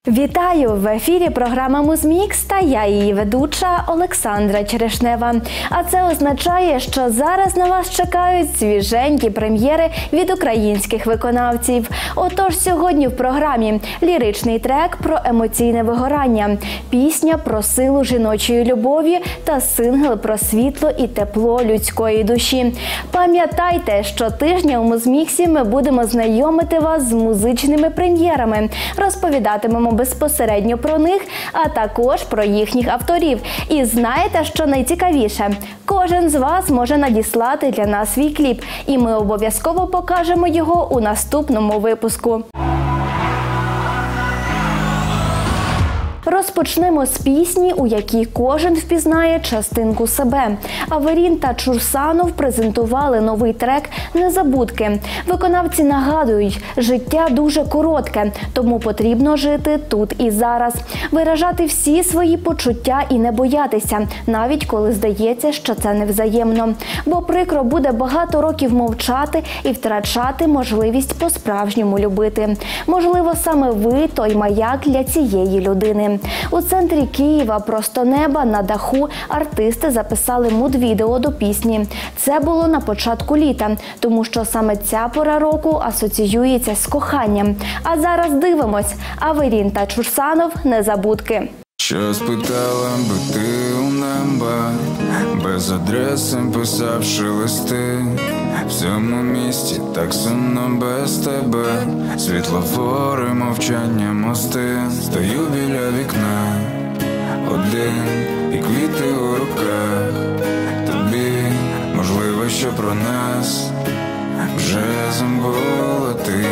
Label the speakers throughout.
Speaker 1: Вітаю! В ефірі програма «Музмікс» та я її ведуча Олександра Черешнева. А це означає, що зараз на вас чекають свіженькі прем'єри від українських виконавців. Отож, сьогодні в програмі ліричний трек про емоційне вигорання, пісня про силу жіночої любові та сингл про світло і тепло людської душі. Пам'ятайте, що тижня у «Музміксі» ми будемо знайомити вас з музичними прем'єрами, розповідатимемо безпосередньо про них, а також про їхніх авторів. І знаєте, що найцікавіше? Кожен з вас може надіслати для нас свій кліп, і ми обов'язково покажемо його у наступному випуску. Розпочнемо з пісні, у якій кожен впізнає частинку себе. Аверін та Чурсанов презентували новий трек «Незабудки». Виконавці нагадують, життя дуже коротке, тому потрібно жити тут і зараз. Виражати всі свої почуття і не боятися, навіть коли здається, що це невзаємно. Бо прикро буде багато років мовчати і втрачати можливість по-справжньому любити. Можливо, саме ви – той маяк для цієї людини. У центрі Києва просто неба на даху артисти записали муд-відео до пісні. Це було на початку літа, тому що саме ця пора року асоціюється з коханням. А зараз дивимось. Аверін та Чурсанов «Незабудки».
Speaker 2: Що спитала би ти у неба, без адреси писавши листи. В цьому місті так сумно без тебе, світлофори, мовчання, мости. Стою біля вікна, один, і квіти у руках. Тобі, можливо, що про нас вже забула ти.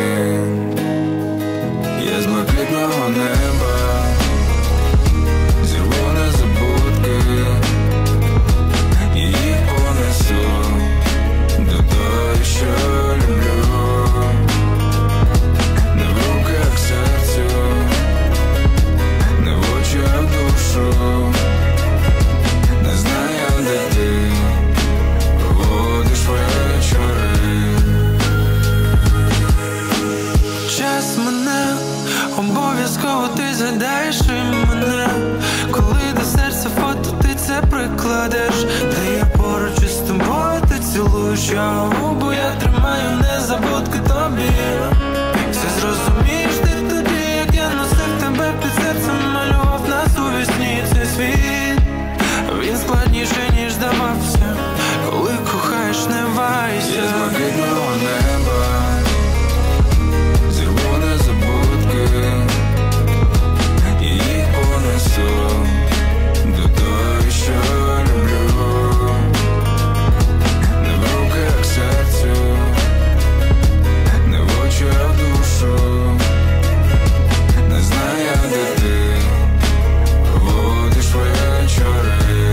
Speaker 2: Я з блакитного неба зірву незабудки, і їх понесу до того, що люблю. Не в руках серцю, не в очах душу. Не знаю, де ти проводиш вечори.
Speaker 3: Час мене, обов'язково ти згадаєш і мене. Коли до серця фото ти це прикладеш, та я поруч із тобою, ти цілуєш його губу, я тримаю незабудки тобі. Все зрозумієш ти тоді, як я носив тебе під серцем, малював нас у вісні цей світ. Він складніше, ніж здавався, коли кохаєш, не вайся.
Speaker 2: Я з блакитного неба зірву незабудки, і їх понесу до того, що люблю. Не в руках серцю, не в очах душу. Не знаю, де ти проводиш вечори.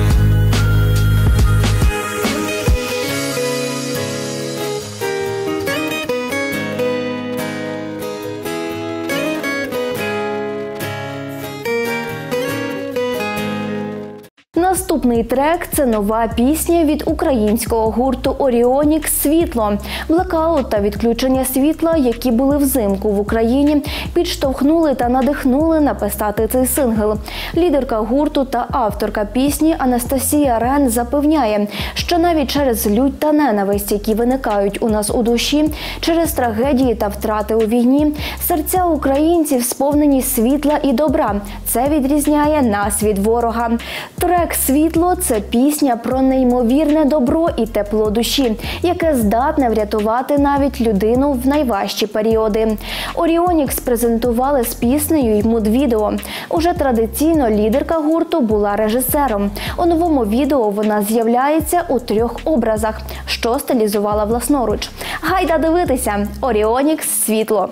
Speaker 1: Наступний трек – це нова пісня від українського гурту «Оріонікс» «Світло». Блекаут та відключення світла, які були взимку в Україні, підштовхнули та надихнули написати цей сингл. Лідерка гурту та авторка пісні Анастасія Рен запевняє, що навіть через лють та ненависть, які виникають у нас у душі, через трагедії та втрати у війні, серця українців сповнені світла і добра. Це відрізняє нас від ворога. Трек «Світло» – це пісня про неймовірне добро і тепло душі, яке здатне врятувати навіть людину в найважчі періоди. «Оріонікс» презентували з піснею й муд-відео. Уже традиційно лідерка гурту була режисером. У новому відео вона з'являється у 3 образах, що стилізувала власноруч. Гайда дивитися! «Оріонікс» «Світло».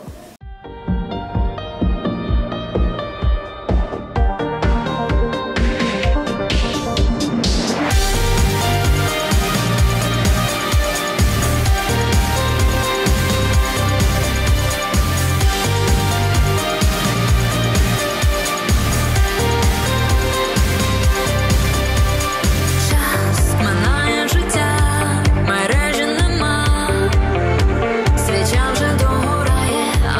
Speaker 4: Минає життя, мережі нема, свіча вже догорає,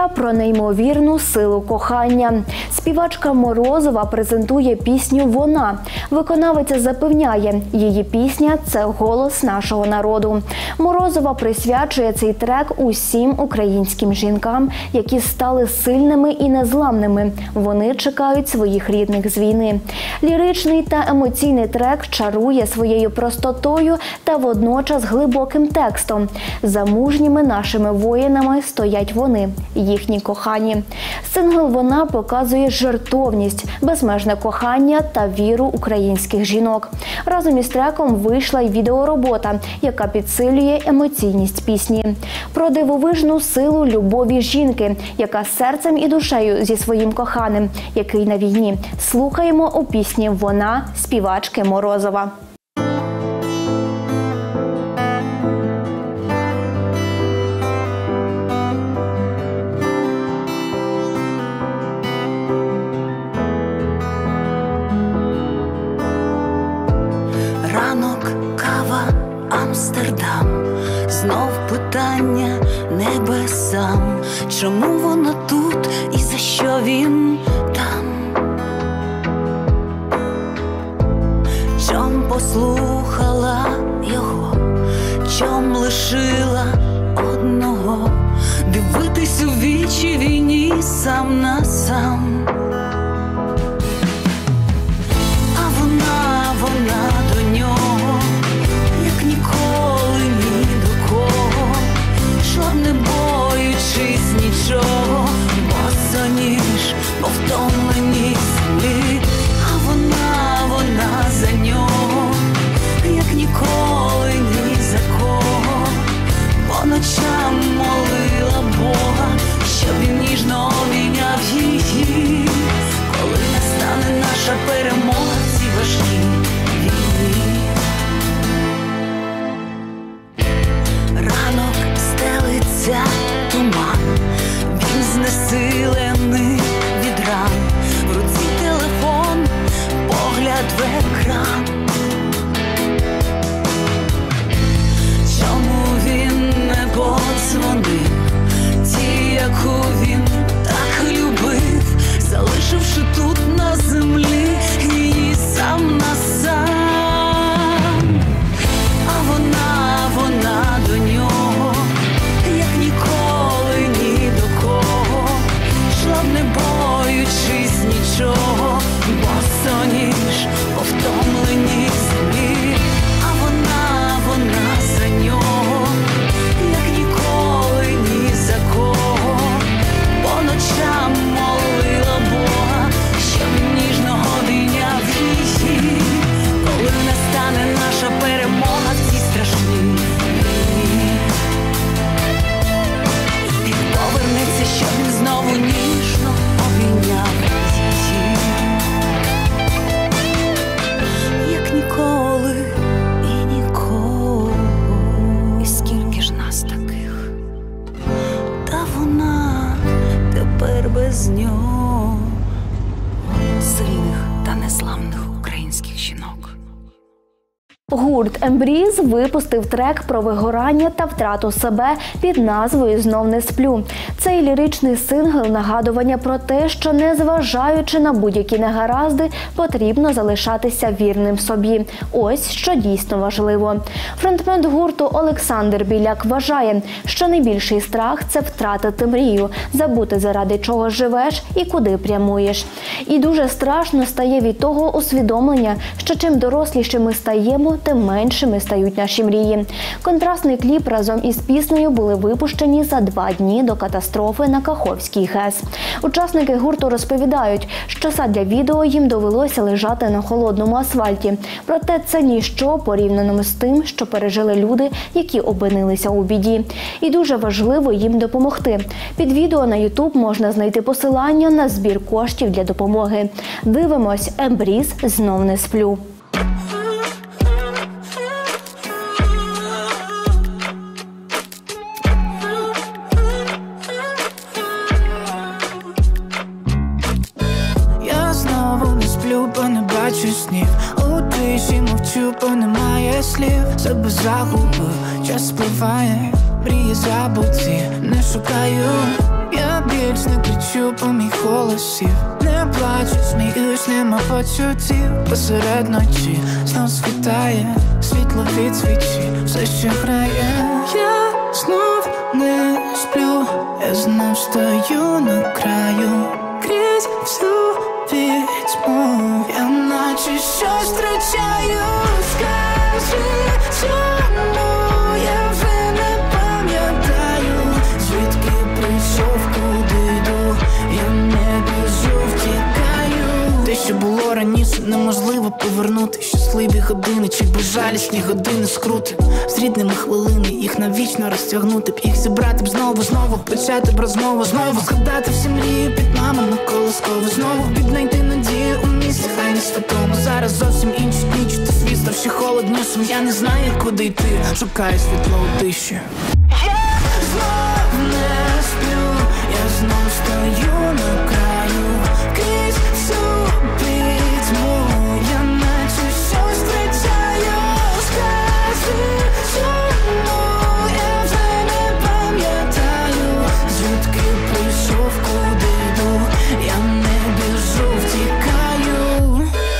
Speaker 1: Пісня про неймовірну силу кохання. Співачка Морозова презентує пісню «Вона». Виконавиця запевняє, її пісня – це голос нашого народу. Морозова присвячує цей трек усім українським жінкам, які стали сильними і незламними. Вони чекають своїх рідних з війни. Ліричний та емоційний трек чарує своєю простотою та водночас глибоким текстом. За мужніми нашими воїнами стоять вони, їхні кохані. Сингл «Вона» показує жертовність, безмежне кохання та віру українських жінок. Разом із треком вийшла й відеоробота, яка підсилює емоційність пісні. Про дивовижну силу любові жінки, яка серцем і душею зі своїм коханим, який на війні. Слухаємо у пісні «Вона» співачки Морозова.
Speaker 4: Ранок, кава, Амстердам, знов питання небесам. Чому вона тут і за що він там? Чом послухала його, чом лишила одного, дивитись у вічі війні сам на сам. А вона до нього, як ніколи ні до кого, йшла не боючись нічого, босоніж по втомленій землі. А вона за нього, як ніколи ні за кого, по ночам молила Бога, щоб він ніжно обійняв її, коли настане наша перемога в цій важкій війні. Ранок стелиться туман, він знесилений від ран, в руці телефон, погляд в екран. Чому він не подзвонив тій, яку він так любив, залишивши тут на землі її сам на сам? А вона до нього, як ніколи ні до кого, йшла б не боючись нічого, босоніж по втомленій землі. А вона за нього, як ніколи ні за кого, по ночам молила Бога, щоб він ніжно обійняв її, коли настане наша перемога в цій страшній війні. Він повернеться, щоб він знову ніжно обійняв її, як ніколи і нікого. І скільки ж нас таких, та вона тепер без нього, сильних та незламних українських жінок.
Speaker 1: Гурт «Ембріз» випустив трек про вигорання та втрату себе під назвою «Знов не сплю». Цей ліричний сингл – нагадування про те, що незважаючи на будь-які негаразди, потрібно залишатися вірним собі. Ось що дійсно важливо. Фронтмен гурту Олександр Біляк вважає, що найбільший страх – це втратити мрію, забути, заради чого живеш і куди прямуєш. І дуже страшно стає від того усвідомлення, що чим доросліше ми стаємо, тим меншими стають наші мрії. Контрастний кліп разом із піснею були випущені за 2 дні до катастрофи на Каховській ГЕС. Учасники гурту розповідають, що задля відео їм довелося лежати на холодному асфальті. Проте це ніщо порівняно з тим, що пережили люди, які опинилися у біді. І дуже важливо їм допомогти. Під відео на YouTube можна знайти посилання на збір коштів для допомоги. Дивимось «Ембріз. Знов не сплю».
Speaker 5: Бо не бачу снів, у тиші мовчу, бо немає слів. Себе загубив, час спливає, мрії забуті, не шукаю. Я більш не кричу поміг голосів, не плачу, сміюсь, нема почуттів. Посеред ночі знов світає світло від свічі, все ще грає. Я знов не сплю, я знов стою на краю. Крізь всю вітьму я наче щось втрачаю. Скажи, чому я вже не пам'ятаю, звідки прийшов, куди йду, я не біжу, втікаю. Те, що було раніше, неможливо повернути. Щасливі години чи безжалісні години скрути. З рідними хвилини, їх навічно розтягнути б, їх зібрати б знову, почати б розмову, знову згадати всі мрії під мамину колискову, знову віднайти надію у місті, хай не святому. Зараз зовсім інші дні, чути світ став ще холоднішим. Я не знаю, куди йти, шукаю світло у тиші. Я знов не сплю, я знов стою на краю. Крізь всю пітьму я наче щось втрачаю. Скажи, чому я вже не пам'ятаю, звідки прийшов, куди йду, я не біжу, втікаю.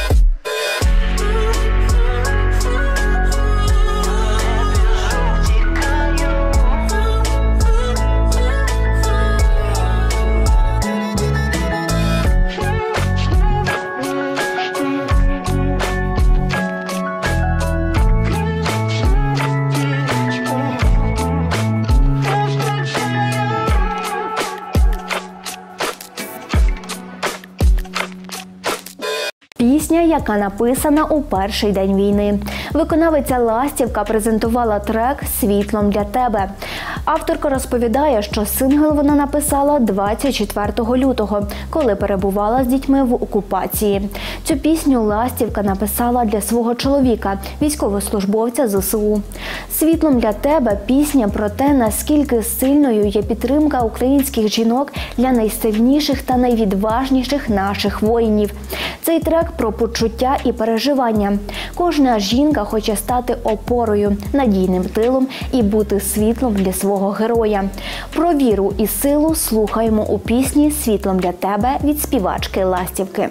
Speaker 1: Пісня, яка написана у перший день війни. Виконавиця Ластівка презентувала трек «Світлом для тебе». Авторка розповідає, що сингл вона написала 24 лютого, коли перебувала з дітьми в окупації. Цю пісню Ластівка написала для свого чоловіка, військовослужбовця ЗСУ. «Світлом для тебе» – пісня про те, наскільки сильною є підтримка українських жінок для найсильніших та найвідважніших наших воїнів. Цей трек про почуття і переживання. Кожна жінка хоче стати опорою, надійним тилом і бути світлом для свого героя. Про віру і силу слухаємо у пісні «Світлом для тебе» від співачки Ластівки.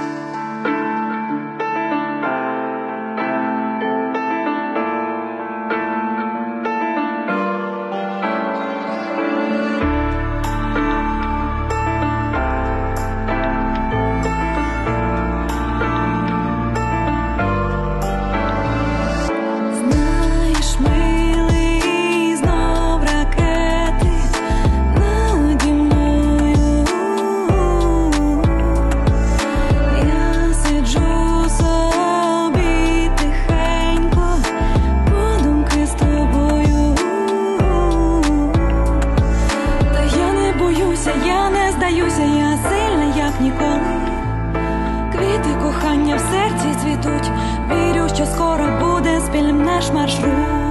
Speaker 4: Кохання в серці цвітуть, вірю, що скоро буде спільним наш маршрут.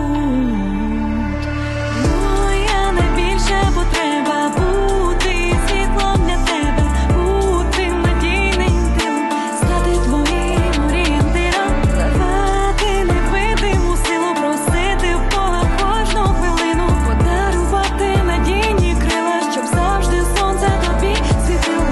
Speaker 4: Моя найбільша потреба бути світлом для тебе, бути надійним тилом, стати твоїм орієнтиром, давати невидиму силу, просити в Бога кожну хвилину, подарувати надійні крила, щоб завжди сонце тобі світило.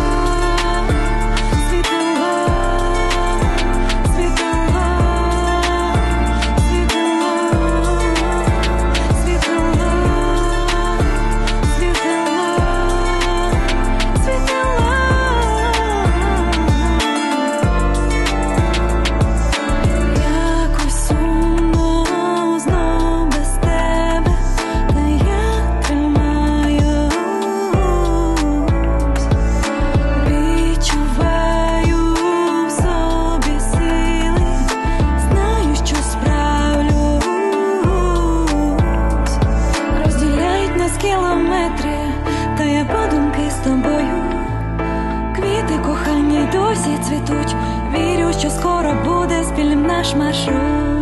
Speaker 4: Досі цвітуть, вірю, що скоро буде спільним наш маршрут.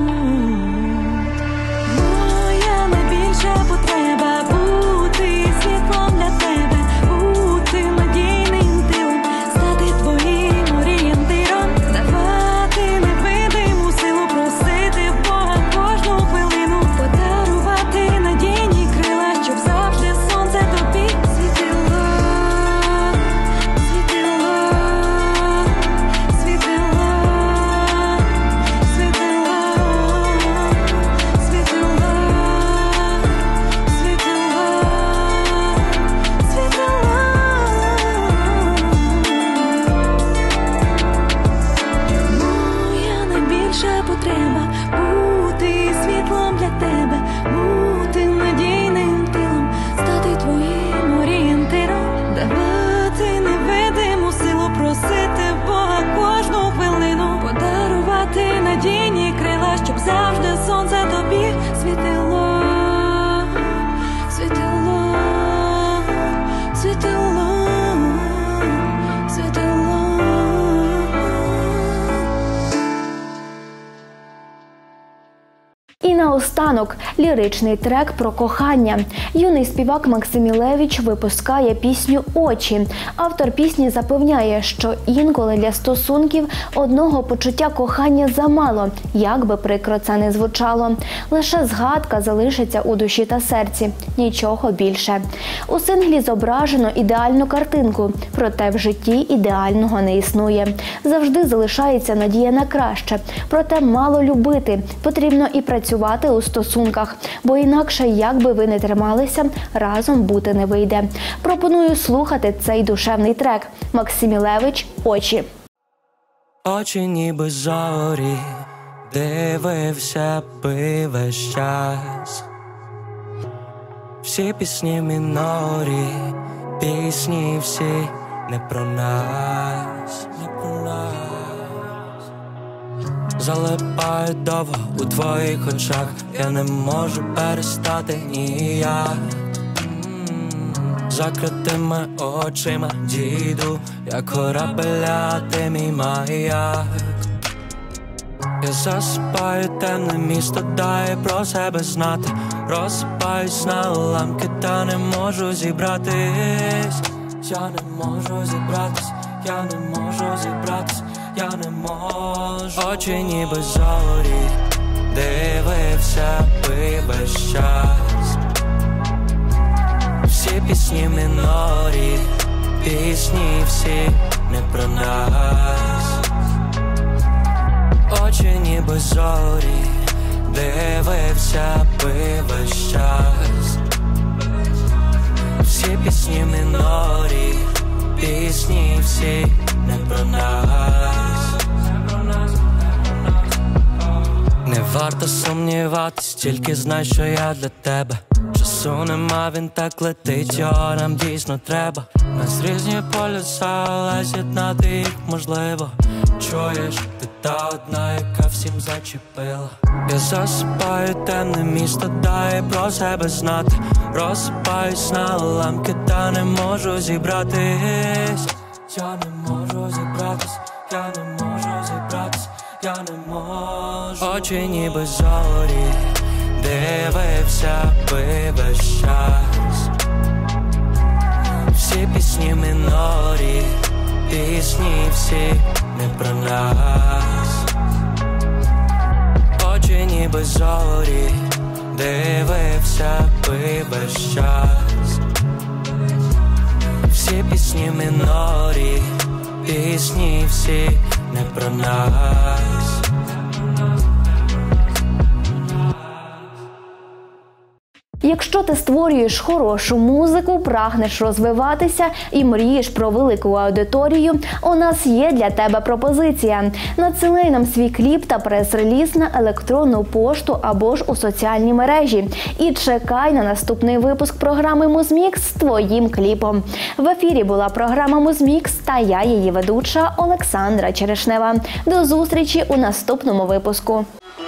Speaker 4: Моя найбільша потреба бути світлом для тебе, бути надійним тилом, стати твоїм орієнтиром, давати невидиму силу, просити в Бога кожну хвилину, подарувати надійні крила, щоб завжди сонце тобі світило. треба бути світлом для тебе, бути надійним тилом, стати твоїм орієнтиром, давати невидиму силу, просити Бога кожну хвилину, подарувати надійні крила, щоб завжди сонце тобі світило, світило, світило, світило.
Speaker 1: І наостанок ліричний трек про кохання. Юний співак Максим Мілевич випускає пісню «Очі». Автор пісні запевняє, що інколи для стосунків одного почуття кохання замало, як би прикро це не звучало. Лише згадка залишиться у душі та серці, нічого більше. У синглі зображено ідеальну картинку, проте в житті ідеального не існує. Завжди залишається надія на краще, проте мало любити, потрібно і працювати у стосунках, бо інакше, як би ви не трималися, разом бути не вийде. Пропоную слухати цей душевний трек. Максим Мілевич «Очі».
Speaker 6: Очі ніби зорі, дивився би весь час. Всі пісні мінорі, пісні всі не про нас, не про нас. Залипаю довго у твоїх очах, я не можу перестати ніяк. Закритими очима діду, як корабеля, ти мій маяк. Я засипаю темне місто, дай про себе знати. Розсипаюсь на уламки, та не можу зібратись. Я не можу зібратись, я не можу зібратись, я не можу. Очі ніби зорі, дивився би весь час. Всі пісні мінорі, пісні всі не про нас. Очі ніби зорі, дивився би весь час. Всі пісні мінорі, пісні всі не про нас. Не варто сумніватись, тільки знай, що я для тебе. Часу нема, він так летить, його нам дійсно треба. Нас різні полюса, але з'єднати їх можливо. Чуєш, ти та одна, яка всім зачепила. Я засипаю темне місто, дай про себе знати. Розсипаюсь на уламки, та не можу зібратись. Я не можу зібратись, я не можу зібратись, я не можу. Очі ніби зорі, дивився би весь час. Всі пісні мінорі, пісні всі не про нас. Очі ніби зорі, дивився би весь час. Всі пісні мінорі, пісні всі не про нас.
Speaker 1: Якщо ти створюєш хорошу музику, прагнеш розвиватися і мрієш про велику аудиторію, у нас є для тебе пропозиція. Надсилай нам свій кліп та прес-реліз на електронну пошту або ж у соціальні мережі. І чекай на наступний випуск програми «Музмікс» з твоїм кліпом. В ефірі була програма «Музмікс» та я, її ведуча Олександра Черешнева. До зустрічі у наступному випуску.